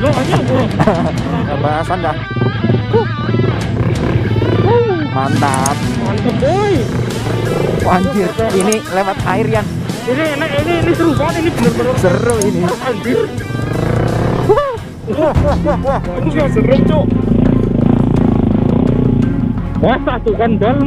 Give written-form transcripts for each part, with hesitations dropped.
Bahasan dah. Mantap. Mantap boy. Anjir, ini lewat air Yan. Ini enak, ini seru banget, ini bener-bener Seru ini. anjir. Anjir seru cok. Wah tuh kan dalam.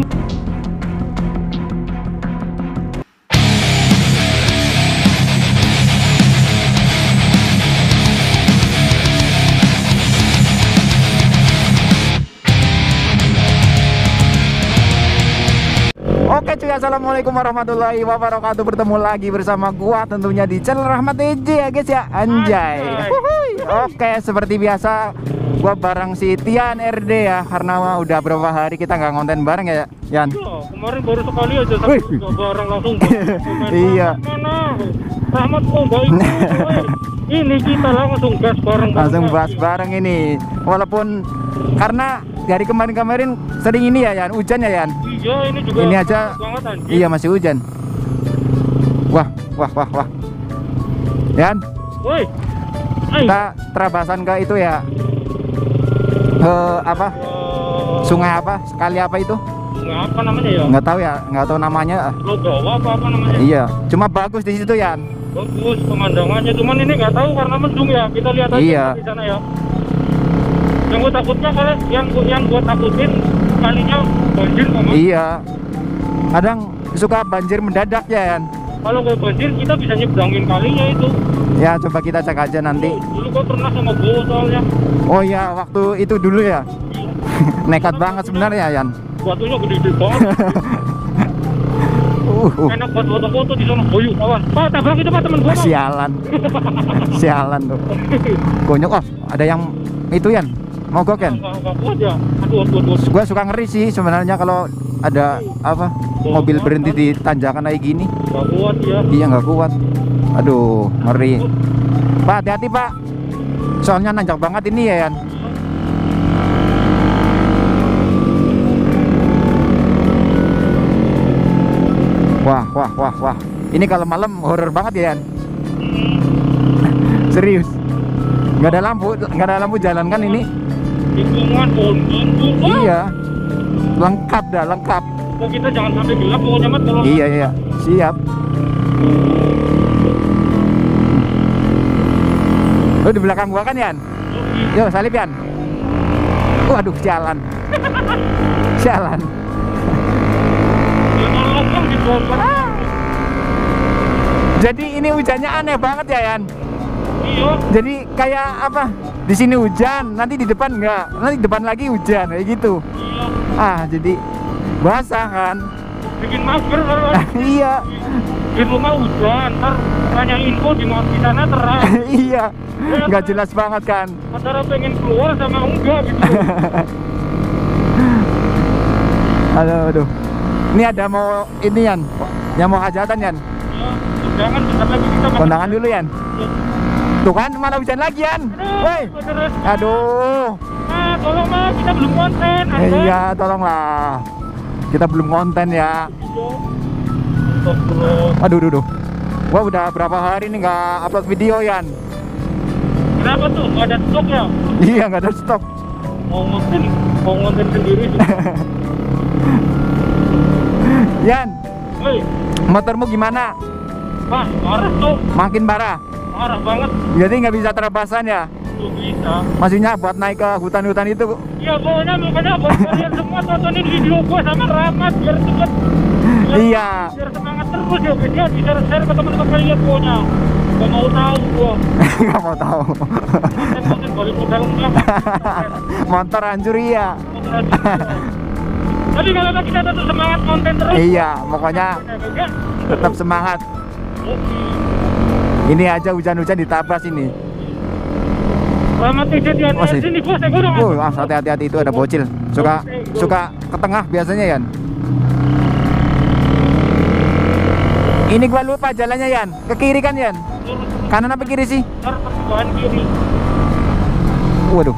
Oke cuy, assalamualaikum warahmatullahi wabarakatuh. Bertemu lagi bersama gua tentunya di channel Rahmat EJ ya guys ya. Anjay. Oke, seperti biasa gua bareng si Tian RD ya. Karena udah berapa hari kita nggak ngonten bareng ya Yan. Kemarin baru sekali aja bareng langsung. Iya. Mana? Rahmat kok nggak ikut. Ini kita langsung gas bareng. Langsung bahas bareng ini. Walaupun karena dari kemarin-kemarin sering ini ya Yan, hujan ya Yan. Iya, ini juga. Ini aja. Iya masih hujan. Wah. Yan. Woi. Kita terabasan ke itu ya. Ke apa? Sungai apa? Sekali apa itu? Sungai apa namanya ya? Nggak tahu ya, nggak tahu namanya. Logawa apa namanya? Iya, cuma bagus di situ Yan. Bagus pemandangannya, cuman ini nggak tahu karena mendung ya. Kita lihat aja Iya. di sana ya. Yang gue takutnya kalau yang gue takutin kalinya banjir kok. Iya. Kadang suka banjir mendadak ya Yan. Kalau gue banjir kita bisa nyebrangin kalinya itu. Ya coba kita cek aja nanti. Dulu gue pernah sama gue soalnya. Oh iya, waktu itu dulu ya. Nekat banget sebenarnya Yan. Batunya gede-gede banget. Enak buat foto-foto di sana. Boyu kawan. Pak tabrak itu Pak temen gue. Sialan. Sialan tuh. Gonyok. Oh, ada yang itu Yan. Mogok kan? Enggak kuat ya. Aduh. Gua suka ngeri sih sebenarnya kalau ada apa mobil berhenti di tanjakan kayak gini. Enggak kuat ya. Iya nggak kuat. Aduh ngeri. Pak hati-hati Pak. Soalnya nanjak banget ini ya Yan. Wah. Ini kalau malam horor banget ya Yan. Serius. Nggak ada lampu jalan kan ini? Lingkungan pondok. Iya. Lengkap. Oh, kita jangan sampai gelap pokoknya Mat kalau. Iya. Siap. Lu di belakang gua kan Yan? Yo salip Yan. Waduh jalan. Jalan. Jadi ini hujannya aneh banget ya Yan. Iya. Jadi kayak apa? Di sini hujan, nanti di depan enggak, nanti di depan lagi hujan kayak gitu. Iya. Jadi basah kan? Bikin mager kalau. Iya. Di rumah hujan, ntar tanya info di sana terang. Iya. Nggak jelas banget kan? Antara pengen keluar sama enggak gitu. Aduh. Ini ada mau ini Yan, yang mau hajatan Yan. Ya, jangan bentar lagi kita Kondangan dulu Yan. Tuh kan mana hujan lagi Yan. Woi. Aduh. Tolong Mas, kita belum konten. Iya, tolonglah. Kita belum konten ya. Aduh. Gua udah berapa hari nih nggak upload video Yan. Kenapa tuh? Nggak ada stok ya? Iya, nggak ada stok. Mau konten sendiri sih. Yan, Hei, motormu gimana? Mas, parah tuh. Makin parah. Parah banget. Jadi nggak bisa terabasan ya? Tuh bisa. Maksudnya buat naik ke hutan-hutan itu? Iya, pokoknya makanya buat kalian semua tontonin video gua sama Rahmat biar cepet. Iya. Biar semangat terus ya, biar di share ke teman-teman kalian pokoknya. Gak mau tahu gua. Nggak mau tahu. Konten balik modal enggak. Motor hancur iya. Tapi kalau kita tetap semangat konten terus. Iya, pokoknya tetap semangat. Ini aja hujan-hujan ditabas ini. Rahmat EJ di sini bos, saya gua. Hati-hati itu ada bocil. Suka ke tengah biasanya Yan. Ini gua lupa jalannya Yan. Ke kiri kan Yan? Kanan apa kiri sih? Persimpangan kiri. Waduh.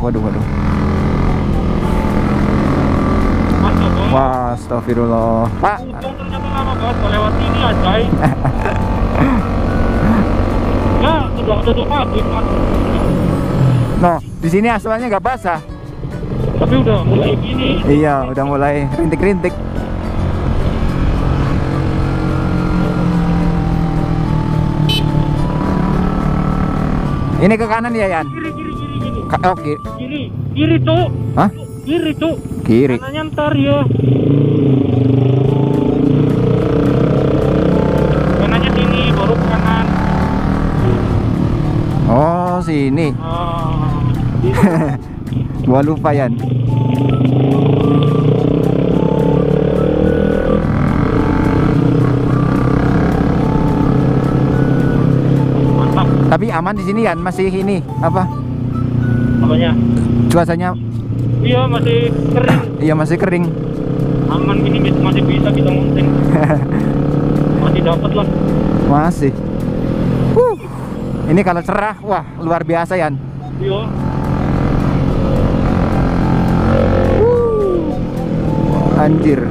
Wah, astagfirullah. Pak. Ternyata lama banget lewat sini aja. Ya, sudah tutup pabrik Mas. No, di sini aspalnya nggak basah. Tapi udah mulai gini. Iya, udah mulai rintik-rintik. Ini ke kanan ya, Yan? Kiri. Oh, kiri. Kiri, Cuk. Hah? Kiri, Cuk. Kiri. Kanannya ntar ya. Kanannya sini, baru kanan. Oh, sini. Gua lupa, Yan. Mantap. Tapi aman di sini, Yan. Masih ini apa? Apanya? Cuacanya Iya, masih kering. iya masih kering. Aman gini masih bisa kita ngonten. Masih dapat lah. Masih. Ini kalau cerah, wah luar biasa, Yan. Iya. Anjir.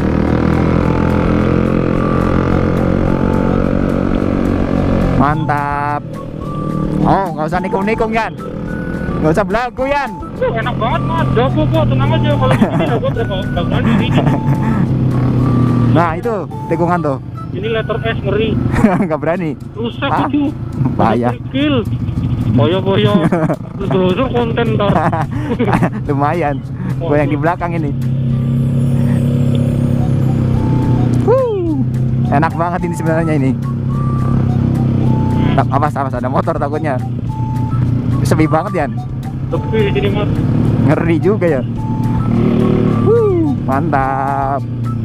Mantap. Oh, nggak usah nikung-nikung, Yan. Nggak usah belagu, Yan. Enak banget, Mas. Jago kok, tenang aja. Kalau di sini jago berapa di sini. Nah, itu tikungan tuh. Ini letter S ngeri. Nggak berani. Rusak Ah, itu. bahaya. Kill. Boyo. Terus konten ntar. Lumayan. Gue yang di belakang ini. Enak banget ini sebenarnya ini. Awas ada motor takutnya. Sepi banget, Yan. Sepi di sini, Mas. Ngeri juga ya. Mantap.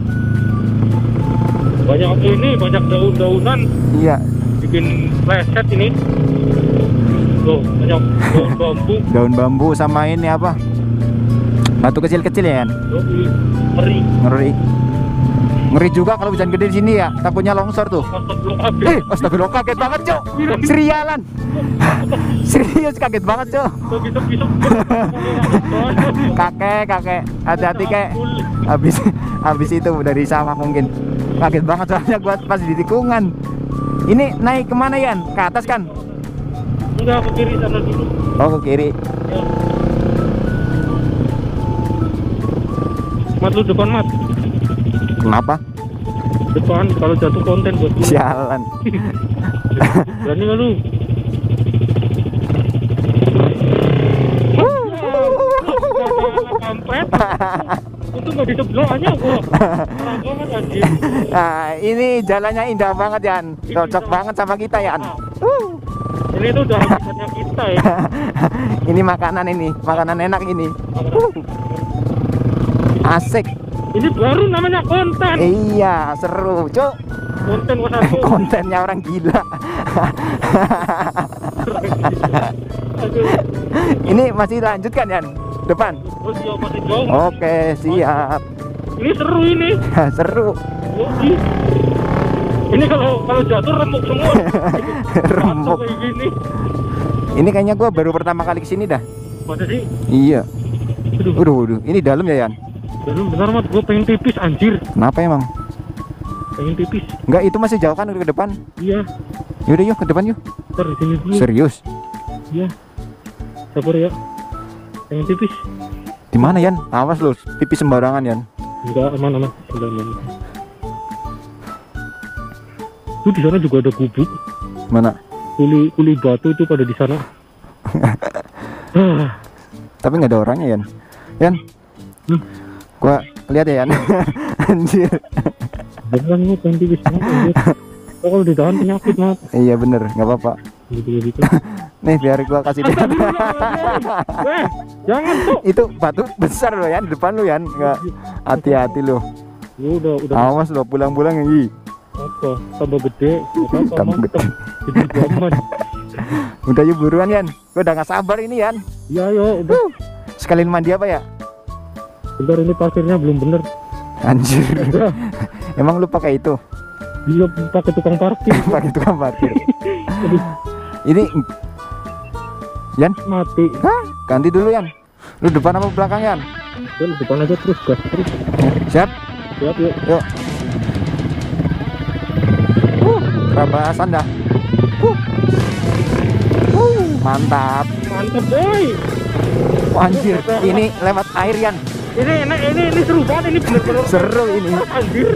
Banyak daun-daunan. Iya, Bikin preset ini. Tuh, banyak daun bambu. daun bambu sama ini apa? Batu kecil-kecil ya, Yan. Ngeri. Ngeri juga kalau hujan gede di sini ya. Takutnya longsor tuh. Astagfirullah, kaget banget, Cok. Serialan. Serius kaget banget, Cok. Besok. Kakek. Hati-hati, Kek. Habis itu dari sawah mungkin. Kaget banget soalnya gua pas di tikungan. Ini naik kemana, Yan? Ke atas kan? Enggak, ke kiri sana dulu. Oh, ke kiri. Ya. Mat, lu depan, Mat. Kenapa? Depan, kalau jatuh konten buat lu. Sialan. Berani nggak lu? Kampret. Itu nggak disebelah aja gua. Parah banget anjir. Nah, ini jalannya indah banget, Yan. Cocok banget sama kita, Yan. Ini tuh udah habitatnya kita ya. Ini makanan enak ini. Asik. Ini baru namanya konten. Iya, seru, Cuk. Konten satu. Kontennya orang gila. Aduh. Ini masih lanjut kan, Yan? Depan. Oh, siap, masih jauh. Oke, siap. Ini seru ini. Seru. Yoi. Ini kalau jatuh remuk semua. Remuk. Jatuh kayak gini. Ini kayaknya gua baru pertama kali kesini dah. Masa sih? Iya. Aduh. Waduh. Ini dalam ya, Yan? Bentar, Mat, gue pengen pipis anjir. Kenapa emang? Pengen pipis. Enggak, itu masih jauh kan ke depan. Iya. Yaudah yuk ke depan yuk. Ntar di sini dulu. Serius? Iya. Sabar ya. Pengen pipis. Di mana, Yan? Awas lu, pipis sembarangan, Yan. Enggak, aman. Udah aman. Tuh di sana juga ada gubuk. Mana? Kuli batu itu pada di sana. Tapi nggak ada orangnya, Yan. Yan. Gua lihat ya, Yan. Anjir. Beneran nih pengen pipis banget anjir. Oh, kalau ditahan penyakit, Mat. Iya bener, nggak apa-apa. Gitu. Nih biar gua kasih lihat. Jangan tuh. Itu batu besar loh, Yan, di depan lu, Yan. Nggak, hati-hati lu. Lu udah. Awas lo, pulang-pulang ya. Apa? Tambah gede. Tambah gede. Jadi zaman. Udah yuk buruan, Yan. Gua udah nggak sabar ini, Yan. Iya, yo, udah. Sekalian mandi apa ya? Bentar, ini parkirnya belum bener. Anjir. Emang lu pakai itu? Iya, pakai tukang parkir. Pakai tukang parkir. Ini Yan, Mati. hah? Ganti dulu, Yan. Lu depan apa belakang, Yan? Lu depan aja terus, gas terus. Siap? Siap, yuk. Yuk. Kerabasan dah. Mantap. mantep boy. Anjir, ini lewat air Yan. Ini seru banget, ini bener-bener Seru ini. anjir.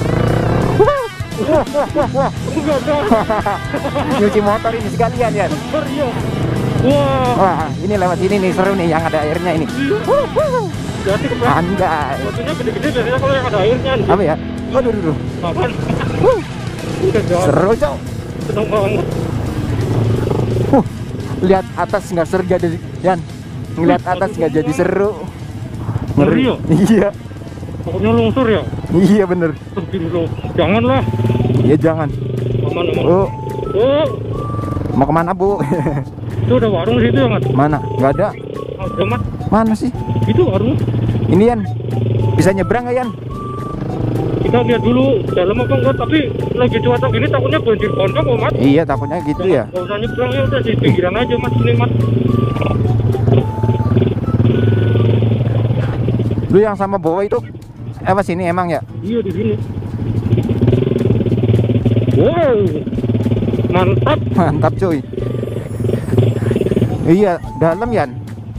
Wah, wah, wah, wah. Enggak ada. Nyuci motor ini sekalian Yan. Serius. Wah. Wah, ini lewat sini nih seru nih yang ada airnya ini. Jadi kepala Anjay. batunya gede-gede biasanya kalau yang ada airnya. Apa ya? Aduh, aduh, aduh. Apaan? Udah jauh. Seru, Cok. Seneng banget. Lihat atas nggak seru jadi Yan. Ngeliat atas nggak jadi seru. Ngeri ya? Iya. Pokoknya longsor ya? Iya bener. Dulu. Janganlah. Iya jangan. Aman. Oh, Oh, mau kemana Bu? itu ada warung di situ ya, Mat? Mana? Nggak ada. Ada, Mat. Mana sih? Itu warung. Ini Yan. Bisa nyebrang nggak Yan? Kita lihat dulu dalam apa enggak, tapi lagi cuaca gini takutnya banjir bandang kok, Mat. Iya takutnya gitu ya. Gak usah nyebrang, ya udah di pinggiran aja, Mat. Ini, Mat. Lu yang sama Bowo itu apa sini emang ya? Iya, di sini. Wow. Mantap. Mantap cuy. Iya dalam Yan.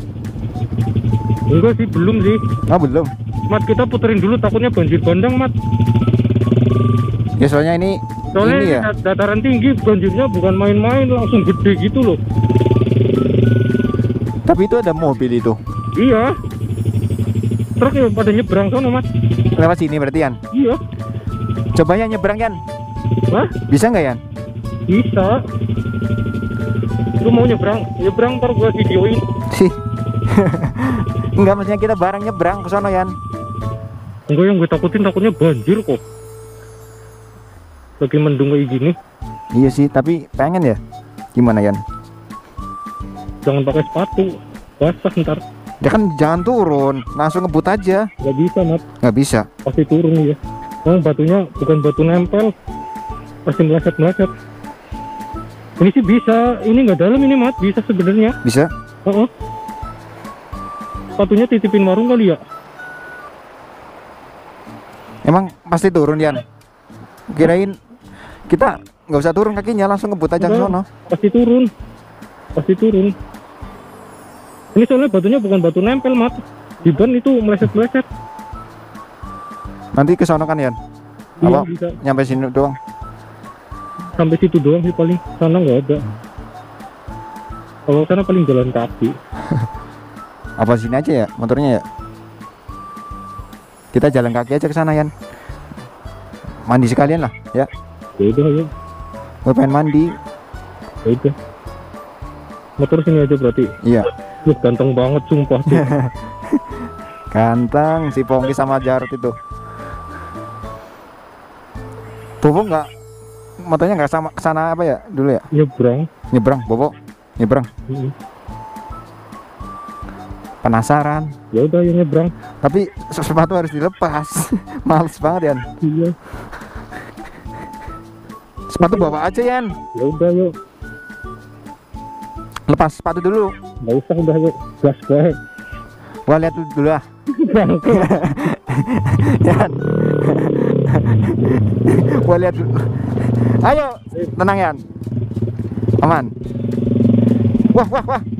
Enggak sih, belum sih. Ah belum. Mat, kita puterin dulu takutnya banjir bandang, Mat. Ya soalnya ini Soalnya ya. dataran tinggi, banjirnya bukan main-main, langsung gede gitu loh. Tapi itu ada mobil itu. Iya. Truk ya pada nyebrang sana, Mas. Lewat sini berarti Yan. Iya. Coba ya nyebrang Yan. Hah? Bisa nggak Yan? Bisa. Lu mau nyebrang? Nyebrang ntar gua videoin. Sih. Enggak, maksudnya kita bareng nyebrang ke sono Yan. Enggak, yang gue takutnya banjir kok. Lagi mendung kayak gini. Iya sih, tapi pengen ya. Gimana Yan? Jangan pakai sepatu, basah ntar. Ya kan jangan turun, langsung ngebut aja. Gak bisa, Mat. Nggak bisa. Pasti turun ya. Nah, batunya bukan batu nempel, pasti meleset-meleset. Ini sih bisa, ini nggak dalam ini, Mat. Bisa sebenarnya. Bisa? Sepatunya titipin warung kali ya. Emang pasti turun Yan. Kirain kita nggak usah turun kakinya, langsung ngebut aja ke sono. Pasti turun. Pasti turun. Ini soalnya batunya bukan batu nempel, Mat. Di ban itu meleset-meleset. Nanti ke sono kan Yan? Iya, Apa bisa. nyampe sini doang? Sampai situ doang sih paling. Sana nggak ada. Kalau sana paling jalan kaki. Apa sini aja ya motornya ya? Kita jalan kaki aja ke sana Yan. Mandi sekalian lah ya. Ya udah, ya. Gue pengen mandi. Ya udah. Motor sini aja berarti. Iya. Ganteng banget sumpah tuh. Ganteng si Pongki sama Jarot itu. Bobo nggak, motornya nggak sama kesana apa ya dulu ya? Nyebrang. Nyebrang, Bobo nyebrang. Penasaran. Ya udah, ya nyebrang. Tapi sepatu harus dilepas. Males banget Yan. Iya. Sepatu bawa aja Yan. Ya udah, yuk. Lepas sepatu dulu. Nggak usah, udah, yuk. Gas baik. Gua lihat dulu lah. Yan. Gua lihat dulu. Ayo, tenang Yan. Aman. Wah, wah, wah.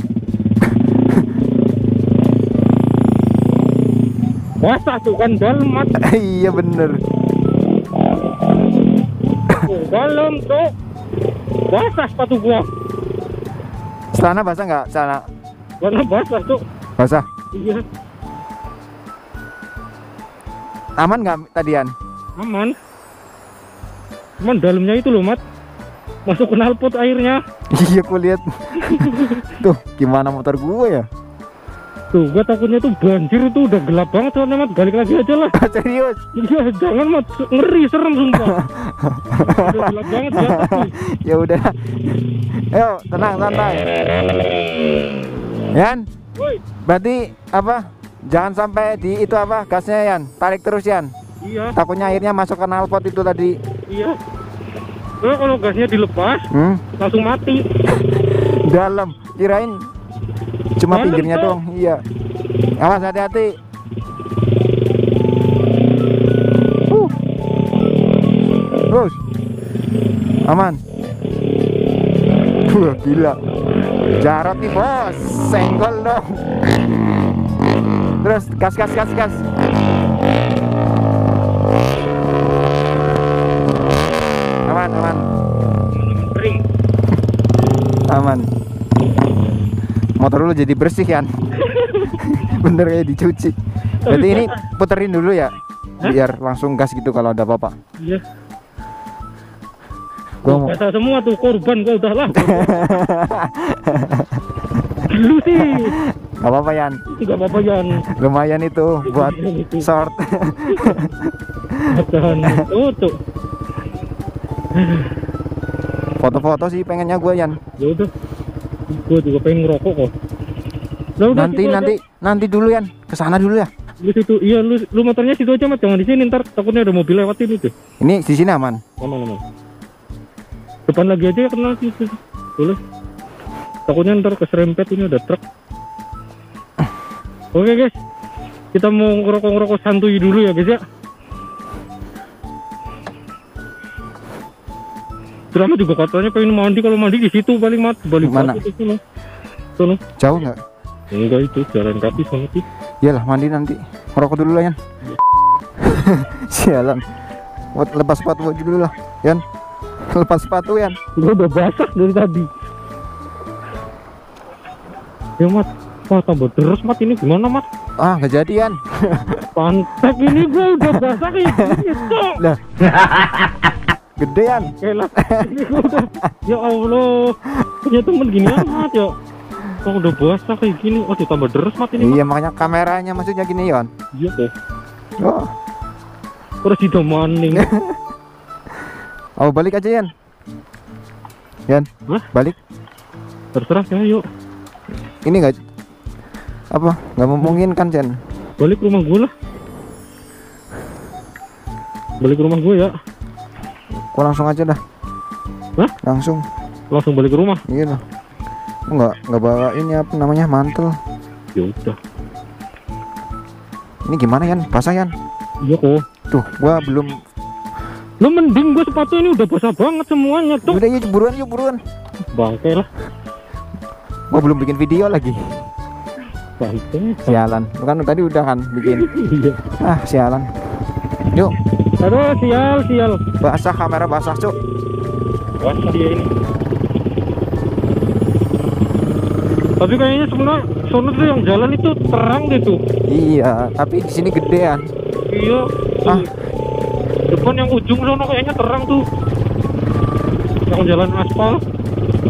Basah tuh kan dalam, Mat. Iya bener. Dalam tuh. Basah sepatu gua. Celana basah nggak? Celana Warna basah tuh. basah. Iya. Aman nggak tadian? Aman. Cuman dalamnya itu loh, Mat. Masuk knalpot airnya. Iya, aku lihat. Tuh, gimana motor gue ya? Tuh, gua takutnya tuh banjir, itu udah gelap banget soalnya, Mat. Balik lagi aja lah. Serius? Iya, jangan, Mat. Ngeri, serem sumpah. Udah gelap banget ya. Ya udah. Ayo, tenang, santai. Yan, Woi. berarti apa? Jangan sampai di itu apa? Gasnya Yan, tarik terus Yan. Iya, Takutnya airnya masuk ke knalpot itu tadi. iya. Kalau gasnya dilepas, langsung mati. Dalam, kirain cuma Dalam, pinggirnya Cok. doang. Iya. Awas, hati-hati. Terus. Aman. Wah, gila. Jarot nih bos, senggol dong. Terus gas. Aman. Motor lu jadi bersih kan? Bener kayak dicuci. Berarti ini puterin dulu ya, biar langsung gas gitu kalau ada apa-apa. Iya. Gua mau. Basah semua tuh korban gua udah lah. Lu sih. Gak apa-apa Yan. Gak apa-apa Yan. Lumayan itu buat short. Bacahan tuh. Foto-foto sih pengennya gue Yan. Ya udah. Gua juga pengen ngerokok kok. Nah, udah, Nanti dulu Yan. Kesana dulu ya. Lu situ, iya lu motornya situ aja Mat, jangan di sini ntar takutnya ada mobil lewatin itu. Ini di sini aman. Aman. Depan lagi aja ya kenal situ. Boleh. Takutnya ntar keserempet, ini ada truk. Oke guys, kita mau ngerokok santuy dulu ya guys ya. Drama juga katanya pengen mandi, kalau mandi di situ paling Mat, balik mana? Sono. Jauh nggak? Enggak, itu jalan kaki sama sih. Iyalah mandi nanti. Ngerokok dulu lah Yan. Sialan. Buat lepas sepatu aja dulu lah Yan. Lepas sepatu Yan. Gua udah basah dari tadi. Ya Mat, wah tambah terus Mat, ini gimana Mat? Ah nggak jadi Yan. Pantek ini gua udah basah kayak gitu. Lah. Gedean. Kelak. Ini gua udah, ya Allah, punya temen gini amat ya. Kok udah basah kayak gini, waduh tambah deres Mat ini. Iya makanya kameranya maksudnya gini Yon. Iya tuh. Oh. Terus di maning. Oh balik aja Yan. Yan. Hah? Balik. Terserah ya, yuk. Ini nggak apa? Nggak memungkinkan Chen. Balik rumah gue lah. Balik rumah gue ya. Kok langsung aja dah. Hah? Langsung Balik ke rumah. iya loh. Nggak bawa ini apa namanya mantel. Ya udah. Ini gimana Yan? Basah Yan? Iya kok. Tuh gua belum. Lu mending gue sepatu ini udah basah banget semuanya tuh. Udah yuk buruan. Bangke lah. Gua belum bikin video lagi. Bangke. Sialan. Lu kan tadi udah kan bikin. Iya. Ah sialan. Yuk. Aduh sial. Basah, kamera basah cuk. Basah dia ini. Tapi kayaknya sebenarnya sono tuh yang jalan itu terang deh tuh. Iya, tapi di sini gedean. Iya. Ah. Depan yang ujung sono kayaknya terang tuh. Yang jalan aspal.